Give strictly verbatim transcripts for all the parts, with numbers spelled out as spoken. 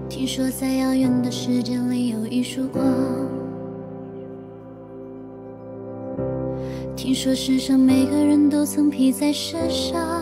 听说在遥远的时间里有一束光，听说世上每个人都曾披在身上。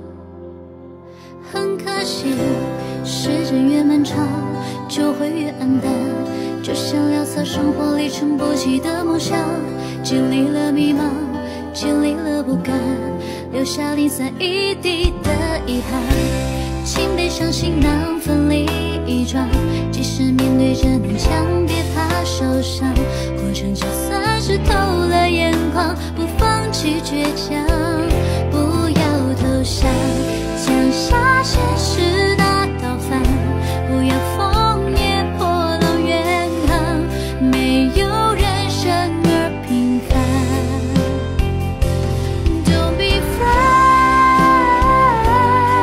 很可惜，时间越漫长，就会越黯淡。就像潦草生活里撑不起的梦想，经历了迷茫，经历了不甘，留下零散一地的遗憾。请别相信能奋力一转，即使面对着南墙，别怕受伤。过程就算是透了眼眶，不放弃倔强，不要投降。降下现实那道帆，不要风也波浪远航。没有人生而平凡。Don't be afraid。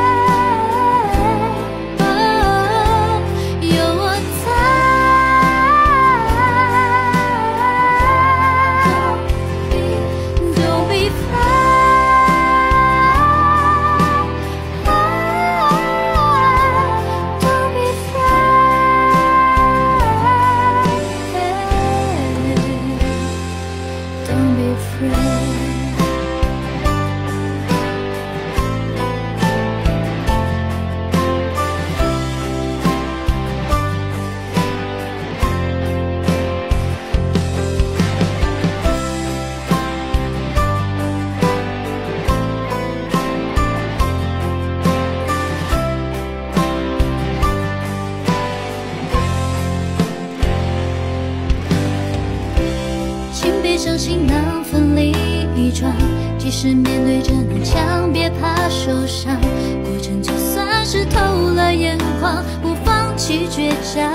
相信能奋力一转，即使面对着南墙，别怕受伤。过程就算是透了眼眶，不放弃倔强。